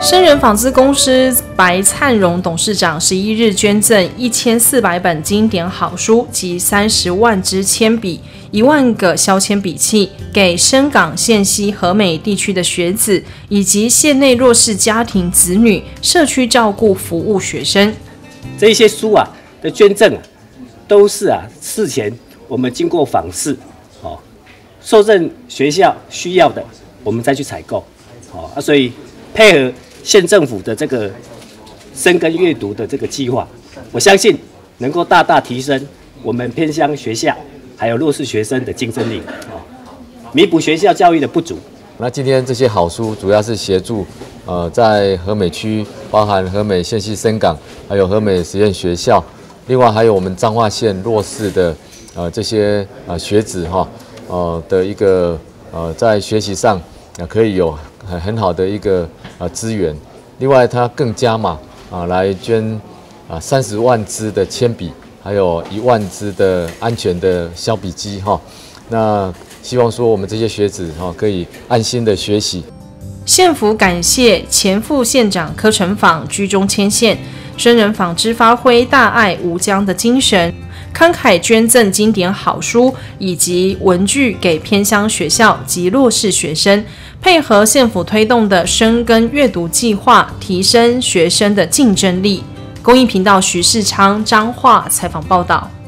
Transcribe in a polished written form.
生人纺织公司白灿荣董事长11日捐赠1400本经典好书及30万支铅笔、1万个削铅笔器给深港、县西、和美地区的学子以及县内弱势家庭子女社区照顾服务学生。 这一些书的捐赠都是事前我们经过访视，受赠学校需要的，我们再去采购，所以配合县政府的这个深耕阅读的这个计划，我相信能够大大提升我们偏乡学校还有弱势学生的竞争力，弥补学校教育的不足。 那今天这些好书主要是协助在和美区，包含和美县西深港，还有和美实验学校，另外还有我们彰化县弱势的这些学子的一个在学习上可以有很好的一个资源。另外，他更加码来捐30万支的铅笔，还有1万支的安全的削笔机那希望说我们这些学子可以安心的学习。 县府感谢前副县长柯成访居中牵线，生人纺织发挥大爱无疆的精神，慷慨捐赠经典好书以及文具给偏乡学校及弱势学生，配合县府推动的深耕阅读计划，提升学生的竞争力。公益频道徐世昌彰化采访报道。